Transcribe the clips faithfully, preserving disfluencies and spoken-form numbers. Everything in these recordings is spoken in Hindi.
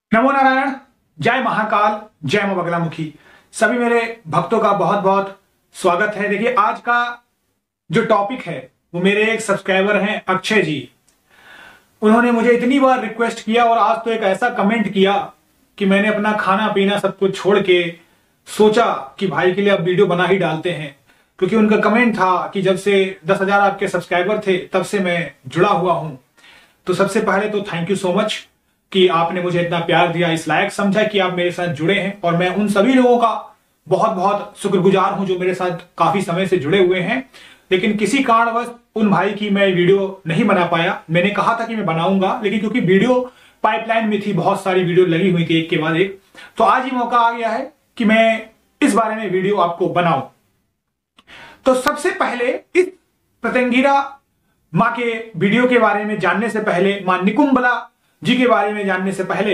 नमो नारायण। जय महाकाल, जय मां बगलामुखी। सभी मेरे भक्तों का बहुत बहुत स्वागत है। देखिए, आज का जो टॉपिक है वो मेरे एक सब्सक्राइबर हैं अक्षय जी। उन्होंने मुझे इतनी बार रिक्वेस्ट किया और आज तो एक ऐसा कमेंट किया कि मैंने अपना खाना पीना सब कुछ छोड़ के सोचा कि भाई के लिए अब वीडियो बना ही डालते हैं, क्योंकि उनका कमेंट था कि जब से दस हजार आपके सब्सक्राइबर थे तब से मैं जुड़ा हुआ हूं। तो सबसे पहले तो थैंक यू सो मच कि आपने मुझे इतना प्यार दिया, इस लायक समझा कि आप मेरे साथ जुड़े हैं। और मैं उन सभी लोगों का बहुत बहुत शुक्रगुजार हूं जो मेरे साथ काफी समय से जुड़े हुए हैं। लेकिन किसी कारणवश उन भाई की मैं वीडियो नहीं बना पाया। मैंने कहा था कि मैं बनाऊंगा, लेकिन क्योंकि वीडियो पाइपलाइन में थी, बहुत सारी वीडियो लगी हुई थी एक के बाद एक, तो आज ही मौका आ गया है कि मैं इस बारे में वीडियो आपको बनाऊं। तो सबसे पहले इस प्रत्यंगिरा मां के वीडियो के बारे में जानने से पहले, मां निकुंबला जी के बारे में जानने से पहले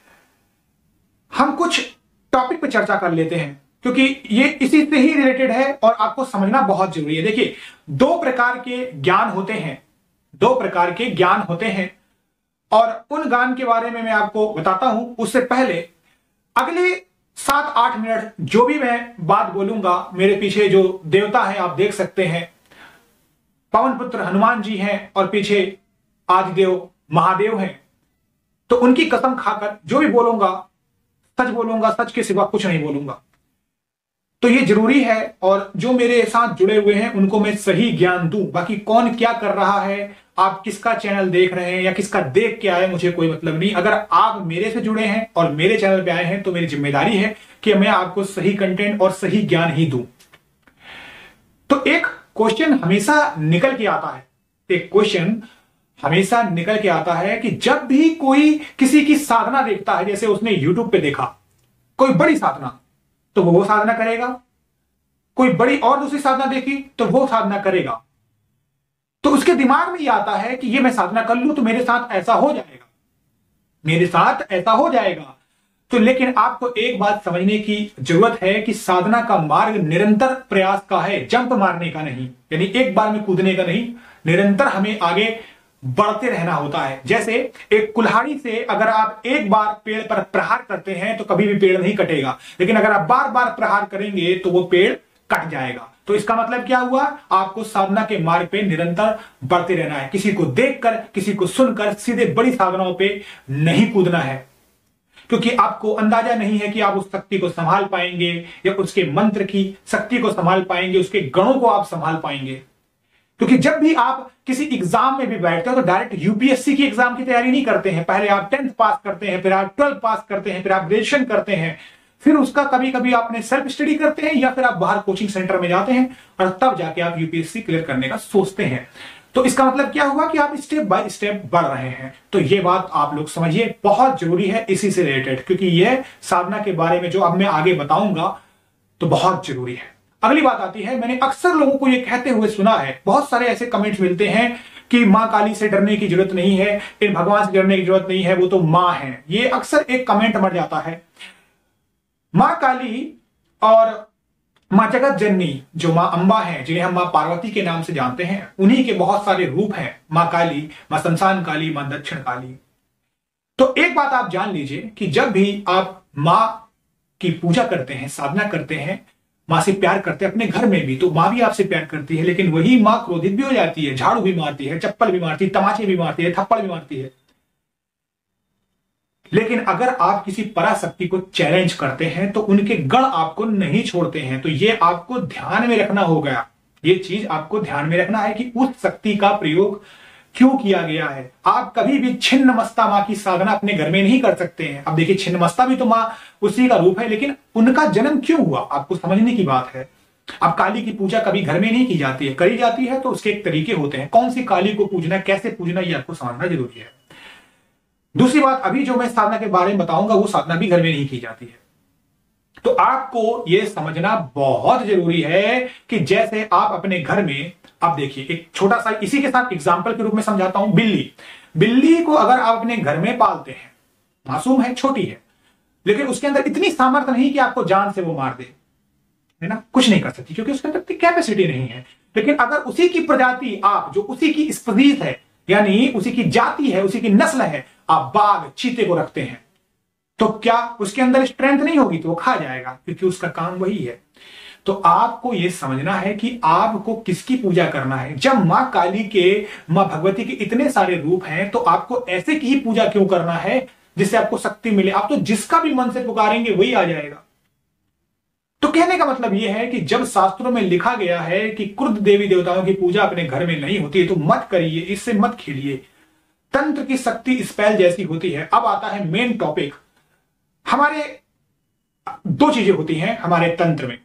हम कुछ टॉपिक पे चर्चा कर लेते हैं, क्योंकि ये इसी से ही रिलेटेड है और आपको समझना बहुत जरूरी है। देखिए, दो प्रकार के ज्ञान होते हैं, दो प्रकार के ज्ञान होते हैं और उन ज्ञान के बारे में मैं आपको बताता हूं। उससे पहले अगले सात आठ मिनट जो भी मैं बात बोलूंगा, मेरे पीछे जो देवता है आप देख सकते हैं, पवन पुत्र हनुमान जी हैं और पीछे आदिदेव महादेव हैं। तो उनकी कसम खाकर जो भी बोलूंगा सच बोलूंगा, सच के सिवा कुछ नहीं बोलूंगा। तो ये जरूरी है और जो मेरे साथ जुड़े हुए हैं उनको मैं सही ज्ञान दूं। बाकी कौन क्या कर रहा है, आप किसका चैनल देख रहे हैं या किसका देख के आए, मुझे कोई मतलब नहीं। अगर आप मेरे से जुड़े हैं और मेरे चैनल पे आए हैं तो मेरी जिम्मेदारी है कि मैं आपको सही कंटेंट और सही ज्ञान ही दूं। तो एक क्वेश्चन हमेशा निकल के आता है, एक क्वेश्चन हमेशा निकल के आता है कि जब भी कोई किसी की साधना देखता है, जैसे उसने यूट्यूब पे देखा कोई बड़ी साधना, तो वो साधना करेगा। कोई बड़ी और दूसरी साधना देखी तो वो साधना करेगा। तो उसके दिमाग में ये आता है कि ये मैं साधना कर लूं तो मेरे साथ ऐसा हो जाएगा, मेरे साथ ऐसा हो जाएगा। तो लेकिन आपको एक बात समझने की जरूरत है कि साधना का मार्ग निरंतर प्रयास का है, जंप मारने का नहीं, यानी एक बार में कूदने का नहीं। निरंतर हमें आगे बढ़ते रहना होता है। जैसे एक कुल्हाड़ी से अगर आप एक बार पेड़ पर प्रहार करते हैं तो कभी भी पेड़ नहीं कटेगा, लेकिन अगर आप बार बार प्रहार करेंगे तो वो पेड़ कट जाएगा। तो इसका मतलब क्या हुआ, आपको साधना के मार्ग पे निरंतर बढ़ते रहना है। किसी को देखकर, किसी को सुनकर सीधे बड़ी साधनाओं पे नहीं कूदना है, क्योंकि आपको अंदाजा नहीं है कि आप उस शक्ति को संभाल पाएंगे या उसके मंत्र की शक्ति को संभाल पाएंगे, उसके गणों को आप संभाल पाएंगे। क्योंकि जब भी आप किसी एग्जाम में भी बैठते हो तो डायरेक्ट यूपीएससी की एग्जाम की तैयारी नहीं करते हैं। पहले आप टेंथ पास करते हैं, फिर आप ट्वेल्थ पास करते हैं, फिर आप ग्रेजुएशन करते हैं, फिर उसका कभी कभी आपने सेल्फ स्टडी करते हैं या फिर आप बाहर कोचिंग सेंटर में जाते हैं और तब जाके आप यूपीएससी क्लियर करने का सोचते हैं। तो इसका मतलब क्या हुआ कि आप स्टेप बाय स्टेप बढ़ रहे हैं। तो ये बात आप लोग समझिए, बहुत जरूरी है इसी से रिलेटेड, क्योंकि यह साधना के बारे में जो अब मैं आगे बताऊंगा तो बहुत जरूरी है। अगली बात आती है, मैंने अक्सर लोगों को यह कहते हुए सुना है, बहुत सारे ऐसे कमेंट्स मिलते हैं कि मां काली से डरने की जरूरत नहीं है, इन भगवान से डरने की जरूरत नहीं है, वो तो मां है। ये अक्सर एक कमेंट मर जाता है। मां काली और मां जगत जननी जो मां अंबा है, जिन्हें हम मां पार्वती के नाम से जानते हैं, उन्हीं के बहुत सारे रूप हैं। मां काली, मां शमशान काली, मां दक्षिण काली। तो एक बात आप जान लीजिए कि जब भी आप मां की पूजा करते हैं, साधना करते हैं, मां से प्यार करते हैं अपने घर में भी, तो मां भी आपसे प्यार करती है, लेकिन वही मां क्रोधित भी हो जाती है, झाड़ू भी मारती है, चप्पल भी मारती है, तमाचे भी मारती है, थप्पड़ भी मारती है। लेकिन अगर आप किसी पराशक्ति को चैलेंज करते हैं तो उनके गण आपको नहीं छोड़ते हैं। तो ये आपको ध्यान में रखना होगा, ये चीज आपको ध्यान में रखना है कि उस शक्ति का प्रयोग क्यों किया गया है। आप कभी भी छिन्नमस्ता मां की साधना अपने घर में नहीं कर सकते हैं। अब देखिए, छिन्नमस्ता भी तो मां उसी का रूप है, लेकिन उनका जन्म क्यों हुआ आपको समझने की बात है। अब काली की पूजा कभी घर में नहीं की जाती है, करी जाती है तो उसके एक तरीके होते हैं। कौन सी काली को पूजना, कैसे पूजना, ये आपको समझना जरूरी है। दूसरी बात, अभी जो मैं साधना के बारे में बताऊंगा वो साधना भी घर में नहीं की जाती है। तो आपको यह समझना बहुत जरूरी है कि जैसे आप अपने घर में, आप देखिए एक छोटा सा इसी के साथ एग्जांपल के रूप में समझाता हूं। बिल्ली, बिल्ली को अगर आप अपने घर में पालते हैं, मासूम है, छोटी है, लेकिन उसके अंदर इतनी सामर्थ्य नहीं कि आपको जान से वो मार दे, है ना, कुछ नहीं कर सकती क्योंकि उसके अंदर इतनी कैपेसिटी नहीं है। लेकिन अगर उसी की प्रजाति आप, जो उसी की स्पीशीज है, यानी उसी की जाति है, उसी की नस्ल है, आप बाघ चीते को रखते हैं, तो क्या उसके अंदर स्ट्रेंथ नहीं होगी? तो वो खा जाएगा, क्योंकि उसका काम वही है। तो आपको यह समझना है कि आपको किसकी पूजा करना है। जब मां काली के, मां भगवती के इतने सारे रूप हैं, तो आपको ऐसे की ही पूजा क्यों करना है जिससे आपको शक्ति मिले? आप तो जिसका भी मन से पुकारेंगे वही आ जाएगा। तो कहने का मतलब यह है कि जब शास्त्रों में लिखा गया है कि क्रुद्ध देवी देवताओं की पूजा अपने घर में नहीं होती है, तो मत करिए, इससे मत खेलिए। तंत्र की शक्ति स्पेल जैसी होती है। अब आता है मेन टॉपिक। हमारे दो चीजें होती हैं हमारे तंत्र में,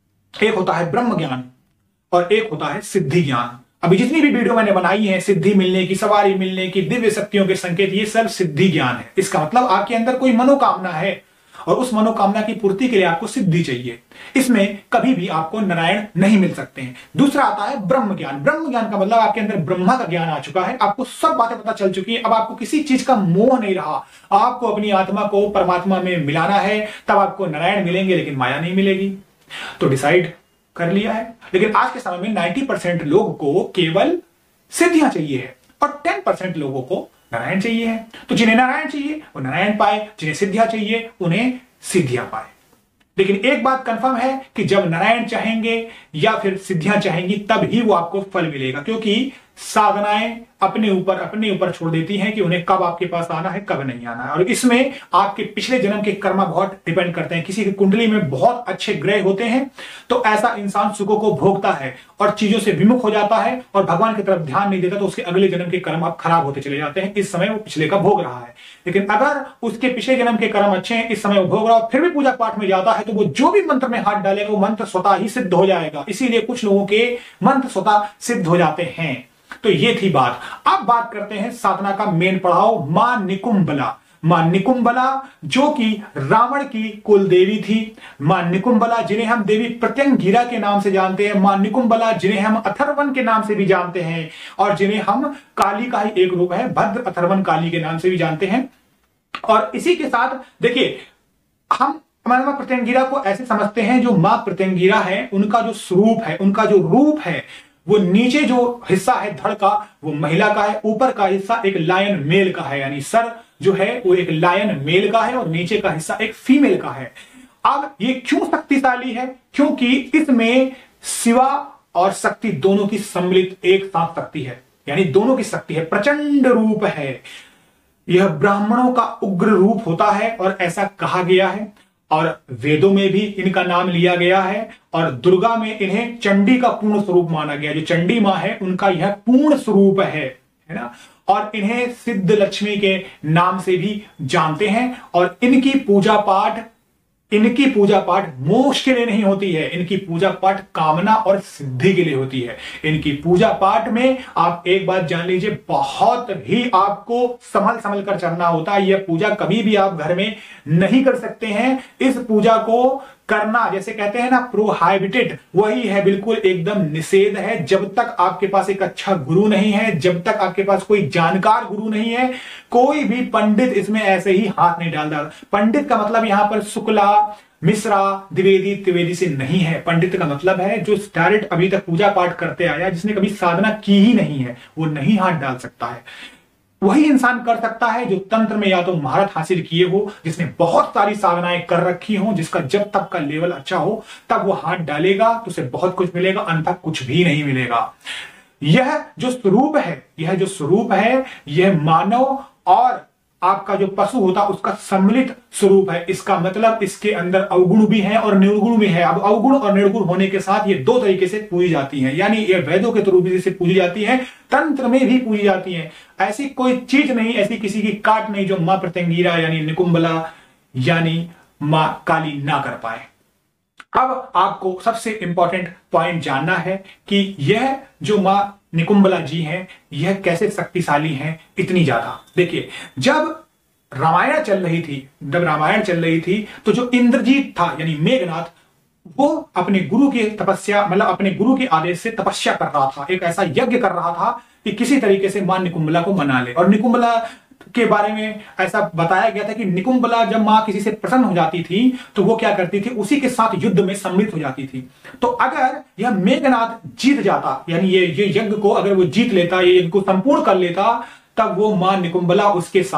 एक होता है ब्रह्म ज्ञान और एक होता है सिद्धि ज्ञान। अभी जितनी भी वीडियो मैंने बनाई है सिद्धि मिलने की, सवारी मिलने की, दिव्य शक्तियों के संकेत, ये सब सिद्धि ज्ञान है। इसका मतलब आपके अंदर कोई मनोकामना है और उस मनोकामना की पूर्ति के लिए आपको सिद्धि चाहिए। इसमें कभी भी आपको नारायण नहीं मिल सकते हैं। दूसरा आता है ब्रह्म ज्ञान। ब्रह्म ज्ञान का मतलब आपके अंदर ब्रह्मा का ज्ञान आ चुका है, आपको सब बातें पता चल चुकी है। अब आपको किसी चीज का मोह नहीं रहा, आपको अपनी आत्मा को परमात्मा में मिलाना है, तब आपको नारायण मिलेंगे, लेकिन माया नहीं मिलेगी। तो डिसाइड कर लिया है। लेकिन आज के समय में नाइन्टी परसेंट लोगों को केवल सिद्धियां चाहिए है और टेन परसेंट लोगों को नारायण चाहिए है। तो जिन्हें नारायण चाहिए वो नारायण पाए, जिन्हें सिद्धियां चाहिए उन्हें सिद्धियां पाए। लेकिन एक बात कंफर्म है कि जब नारायण चाहेंगे या फिर सिद्धियां चाहेंगी तब ही वो आपको फल मिलेगा, क्योंकि साधनाएं अपने ऊपर अपने ऊपर छोड़ देती हैं कि उन्हें कब आपके पास आना है, कब नहीं आना है। और इसमें आपके पिछले जन्म के कर्म बहुत डिपेंड करते हैं। किसी की कुंडली में बहुत अच्छे ग्रह होते हैं तो ऐसा इंसान सुखों को भोगता है और चीजों से विमुख हो जाता है और भगवान की तरफ ध्यान नहीं देता, तो उसके अगले जन्म के कर्म अब खराब होते चले जाते हैं। इस समय वो पिछले का भोग रहा है। लेकिन अगर उसके पिछले जन्म के कर्म अच्छे हैं, इस समय वो भोग रहा है, फिर भी पूजा पाठ में जाता है, तो वो जो भी मंत्र में हाथ डालेगा वो मंत्र स्वतः ही सिद्ध हो जाएगा। इसीलिए कुछ लोगों के मंत्र स्वतः सिद्ध हो जाते हैं। तो ये थी बात। अब बात करते हैं साधना का मेन पड़ाव, मां निकुंबला। मां निकुंबला जो कि रावण की कुल देवी थी। मां निकुंबला जिन्हें हम देवी प्रत्यंगिरा के नाम से जानते हैं। मां निकुंबला जिन्हें हम अथर्वन के नाम से भी जानते हैं और जिन्हें हम काली का ही एक रूप है, भद्र अथर्वन काली के नाम से भी जानते हैं। और इसी के साथ देखिए, हम हमारे मां प्रत्यंगिरा को ऐसे समझते हैं, जो मां प्रत्यंगिरा है उनका जो स्वरूप है, उनका जो रूप है, वो नीचे जो हिस्सा है धड़ का वो महिला का है, ऊपर का हिस्सा एक लायन मेल का है, यानी सर जो है वो एक लायन मेल का है और नीचे का हिस्सा एक फीमेल का है। अब ये क्यों शक्तिशाली है? क्योंकि इसमें शिवा और शक्ति दोनों की सम्मिलित एक साथ शक्ति है, यानी दोनों की शक्ति है, प्रचंड रूप है। यह ब्राह्मणों का उग्र रूप होता है और ऐसा कहा गया है और वेदों में भी इनका नाम लिया गया है और दुर्गा में इन्हें चंडी का पूर्ण स्वरूप माना गया। जो चंडी मां है उनका यह पूर्ण स्वरूप है, है ना। और इन्हें सिद्ध लक्ष्मी के नाम से भी जानते हैं और इनकी पूजा पाठ इनकी पूजा पाठ मोक्ष के लिए नहीं होती है, इनकी पूजा पाठ कामना और सिद्धि के लिए होती है। इनकी पूजा पाठ में आप एक बात जान लीजिए, बहुत ही आपको संभल संभल कर चलना होता है। यह पूजा कभी भी आप घर में नहीं कर सकते हैं। इस पूजा को करना, जैसे कहते हैं ना, प्रोहाइबिटेड, वही है, बिल्कुल एकदम निषेध है। जब तक आपके पास एक अच्छा गुरु नहीं है, जब तक आपके पास कोई जानकार गुरु नहीं है, कोई भी पंडित इसमें ऐसे ही हाथ नहीं डाल डाल। पंडित का मतलब यहां पर शुक्ला, मिश्रा, द्विवेदी, त्रिवेदी से नहीं है। पंडित का मतलब है जो डायरेक्ट अभी तक पूजा पाठ करते आया, जिसने कभी साधना की ही नहीं है, वो नहीं हाथ डाल सकता है। वही इंसान कर सकता है जो तंत्र में या तो महारत हासिल किए हो, जिसने बहुत सारी साधनाएं कर रखी हो, जिसका जब तक का लेवल अच्छा हो तब वो हाथ डालेगा तो उसे बहुत कुछ मिलेगा, अन्यथा कुछ भी नहीं मिलेगा। यह जो स्वरूप है यह जो स्वरूप है यह मानव और आपका जो पशु होता उसका सम्मिलित स्वरूप है। इसका मतलब इसके अंदर अवगुण भी है और निर्गुण भी है। अब अवगुण और निर्गुण होने के साथ ये दो तरीके से पूजी जाती हैं, यानी ये वेदों के रूप से पूजी जाती है, तंत्र में भी पूजी जाती है। ऐसी कोई चीज नहीं, ऐसी किसी की काट नहीं जो मां प्रत्यंगिरा यानी निकुंबला यानी मां काली ना कर पाए। अब आपको सबसे इंपॉर्टेंट पॉइंट जानना है कि यह जो मां निकुंबला जी हैं यह कैसे शक्तिशाली हैं इतनी ज्यादा। देखिए, जब रामायण चल रही थी जब रामायण चल रही थी तो जो इंद्रजीत था यानी मेघनाथ, वो अपने गुरु की तपस्या मतलब अपने गुरु के आदेश से तपस्या कर रहा था, एक ऐसा यज्ञ कर रहा था कि किसी तरीके से मां निकुंबला को मना ले। और निकुंबला के बारे में ऐसा बताया गया था कि निकुंबला जब मां किसी से प्रसन्न हो जाती थी तो वो क्या करती थी, उसी के साथ युद्ध में सम्मिलित हो जाती थी। तो अगर यह मेघनाथ जीत जाता, यानी ये ये यज्ञ को अगर वो जीत लेता, ये यज्ञ को संपूर्ण कर लेता, तब वो मां निकुंबला उसके साथ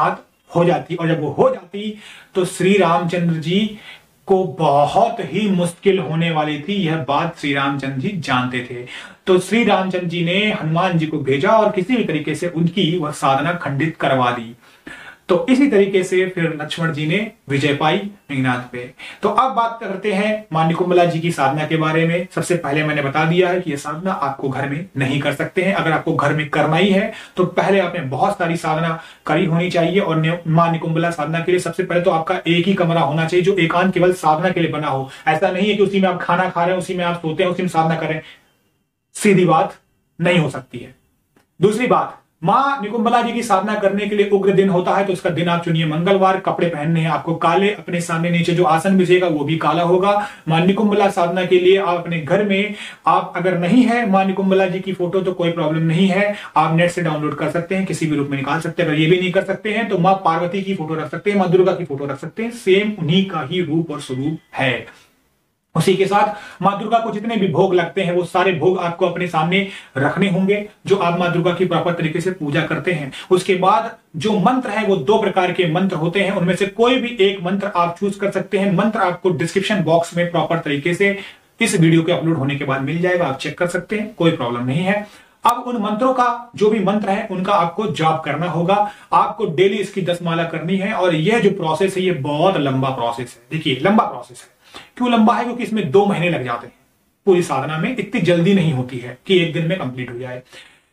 हो जाती, और जब वो हो जाती तो श्री रामचंद्र जी को बहुत ही मुश्किल होने वाली थी। यह बात श्री रामचंद्र जी जानते थे। तो श्री रामचंद्र जी ने हनुमान जी को भेजा और किसी भी तरीके से उनकी वह साधना खंडित करवा दी। तो इसी तरीके से फिर लक्ष्मण जी ने विजय पाई मेघनाद पे। तो अब बात करते हैं मां निकुंभला जी की साधना के बारे में। सबसे पहले मैंने बता दिया है कि यह साधना आपको घर में नहीं कर सकते हैं। अगर आपको घर में करना ही है तो पहले आपने बहुत सारी साधना करी होनी चाहिए। और मां निकुंभला साधना के लिए सबसे पहले तो आपका एक ही कमरा होना चाहिए जो एकांत केवल साधना के लिए बना हो। ऐसा नहीं है कि उसी में आप खाना खा रहे हैं, उसी में आप सोते हैं, उसी में साधना करें। सीधी बात नहीं हो सकती है। दूसरी बात, मां निकुंभला जी की साधना करने के लिए उग्र दिन होता है तो उसका दिन आप चुनिए मंगलवार। कपड़े पहनने हैं आपको काले, अपने सामने नीचे जो आसन बिछेगा वो भी काला होगा। मां निकुंभला साधना के लिए आप अपने घर में, आप अगर नहीं है मां निकुंभला जी की फोटो तो कोई प्रॉब्लम नहीं है, आप नेट से डाउनलोड कर सकते हैं, किसी भी रूप में निकाल सकते हैं। अगर ये भी नहीं कर सकते हैं तो मां पार्वती की फोटो रख सकते हैं, मां दुर्गा की फोटो रख सकते हैं। सेम उन्हीं का ही रूप और स्वरूप है। उसी के साथ मां दुर्गा को जितने भी भोग लगते हैं वो सारे भोग आपको अपने सामने रखने होंगे जो आप मां दुर्गा की प्रॉपर तरीके से पूजा करते हैं। उसके बाद जो मंत्र है वो दो प्रकार के मंत्र होते हैं, उनमें से कोई भी एक मंत्र आप चूज कर सकते हैं। मंत्र आपको डिस्क्रिप्शन बॉक्स में प्रॉपर तरीके से इस वीडियो के अपलोड होने के बाद मिल जाएगा, आप चेक कर सकते हैं, कोई प्रॉब्लम नहीं है। अब उन मंत्रों का जो भी मंत्र है उनका आपको जाप करना होगा। आपको डेली इसकी दस माला करनी है और यह जो प्रोसेस है ये बहुत लंबा प्रोसेस है। देखिए लंबा प्रोसेस है। क्यों लंबा है? क्योंकि इसमें दो महीने लग जाते हैं। पूरी साधना में इतनी जल्दी नहीं होती है कि एक दिन में कंप्लीट हो जाए।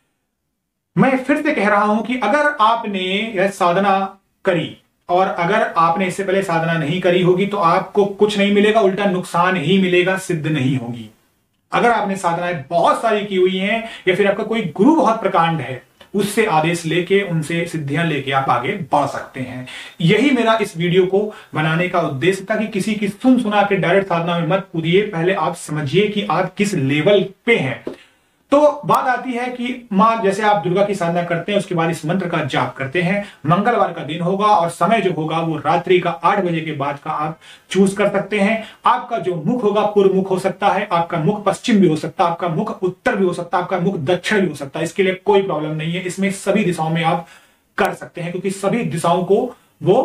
मैं फिर से कह रहा हूं कि अगर आपने यह साधना करी और अगर आपने इससे पहले साधना नहीं करी होगी तो आपको कुछ नहीं मिलेगा, उल्टा नुकसान ही मिलेगा, सिद्ध नहीं होगी। अगर आपने साधनाएं बहुत सारी की हुई हैं या फिर आपका कोई गुरु बहुत प्रकांड है, उससे आदेश लेके उनसे सिद्धियां लेके आप आगे बढ़ सकते हैं। यही मेरा इस वीडियो को बनाने का उद्देश्य था कि किसी की सुन सुना के डायरेक्ट साधना में मत कूदिए, पहले आप समझिए कि आप किस लेवल पे हैं। तो बात आती है कि मां जैसे आप दुर्गा की साधना करते हैं उसके बाद इस मंत्र का जाप करते हैं। मंगलवार का दिन होगा और समय जो होगा वो रात्रि का आठ बजे के बाद का आप चूज कर सकते हैं। आपका जो मुख होगा पूर्व मुख हो सकता है, आपका मुख पश्चिम भी हो सकता है, आपका मुख उत्तर भी हो सकता है, आपका मुख दक्षिण भी हो सकता है। इसके लिए कोई प्रॉब्लम नहीं है। इसमें सभी दिशाओं में आप कर सकते हैं क्योंकि सभी दिशाओं को वो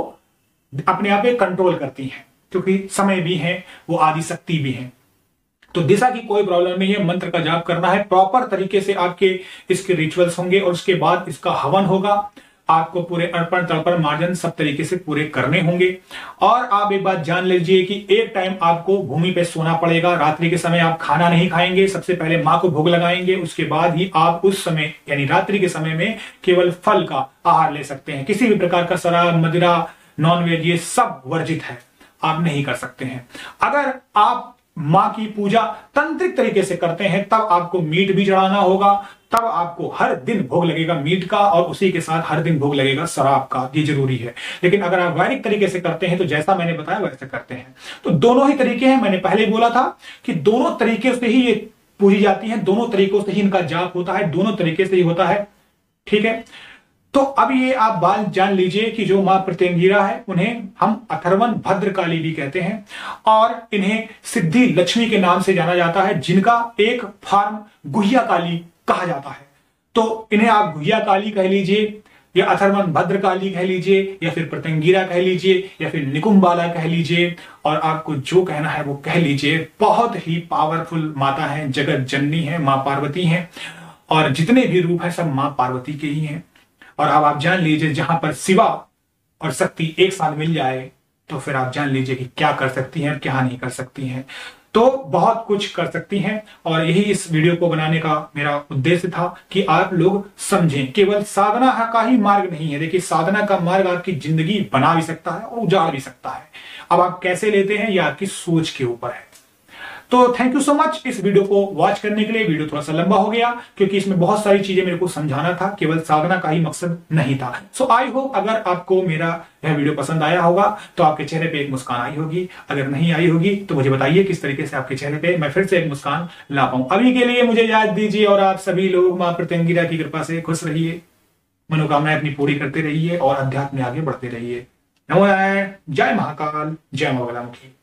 अपने आप में कंट्रोल करती हैं, क्योंकि समय भी है, वो आदि शक्ति भी है। तो दिशा की कोई प्रॉब्लम नहीं है। मंत्र का जाप करना है, प्रॉपर तरीके से आपके इसके रिचुअल्स होंगे और उसके बाद इसका हवन होगा। आपको पूरे अर्पण तर्पण मार्जन सब तरीके से पूरे करने होंगे। और आप एक बात जान लीजिए कि एक टाइम आपको भूमि पे सोना पड़ेगा। रात्रि के समय आप खाना नहीं खाएंगे, सबसे पहले मां को भोग लगाएंगे, उसके बाद ही आप उस समय यानी रात्रि के समय में केवल फल का आहार ले सकते हैं। किसी भी प्रकार का शराब, मदिरा, नॉनवेज ये सब वर्जित है, आप नहीं कर सकते हैं। अगर आप मां की पूजा तंत्रिक तरीके से करते हैं तब आपको मीट भी चढ़ाना होगा, तब आपको हर दिन भोग लगेगा मीट का और उसी के साथ हर दिन भोग लगेगा शराब का, ये जरूरी है। लेकिन अगर आप वैदिक तरीके से करते हैं तो जैसा मैंने बताया वैसे करते हैं। तो दोनों ही तरीके हैं। मैंने पहले बोला था कि दोनों तरीके से ही ये पूजी जाती है, दोनों तरीकों से ही इनका जाप होता है, दोनों तरीके से ही होता है। ठीक है, तो अब ये आप बात जान लीजिए कि जो मां प्रत्यंगिरा है उन्हें हम अथर्वन भद्रकाली भी कहते हैं और इन्हें सिद्धि लक्ष्मी के नाम से जाना जाता है, जिनका एक फॉर्म गुहिया काली कहा जाता है। तो इन्हें आप गुहिया काली कह लीजिए या अथर्वन भद्रकाली कह लीजिए या फिर प्रत्यंगिरा कह लीजिए या फिर निकुंभला कह लीजिए, और आपको जो कहना है वो कह लीजिए। बहुत ही पावरफुल माता है, जगत जननी है, मां पार्वती है और जितने भी रूप है सब मां पार्वती के ही हैं। और अब आप जान लीजिए जहां पर शिवा और शक्ति एक साथ मिल जाए तो फिर आप जान लीजिए कि क्या कर सकती हैं और क्या नहीं कर सकती हैं। तो बहुत कुछ कर सकती हैं और यही इस वीडियो को बनाने का मेरा उद्देश्य था कि आप लोग समझें। केवल साधना का ही मार्ग नहीं है। देखिए साधना का मार्ग आपकी जिंदगी बना भी सकता है और उजाड़ भी सकता है। अब आप कैसे लेते हैं यह आपकी सोच के ऊपर है। तो थैंक यू सो मच इस वीडियो को वॉच करने के लिए। वीडियो थोड़ा सा लंबा हो गया क्योंकि इसमें बहुत सारी चीजें मेरे को समझाना था, केवल साधना का ही मकसद नहीं था। सो आई होप अगर आपको मेरा यह वीडियो पसंद आया होगा तो आपके चेहरे पे एक मुस्कान आई होगी। अगर नहीं आई होगी तो मुझे बताइए किस तरीके से आपके चेहरे पे मैं फिर से एक मुस्कान ला पाऊं। अभी के लिए मुझे याद दीजिए और आप सभी लोग मां प्रत्यंगिरा की कृपा से खुश रहिए, मनोकामनाएं अपनी पूरी करते रहिए और अध्यात्म में आगे बढ़ते रहिए। नमो नारायण। जय महाकाल, जय मां बगलामुखी।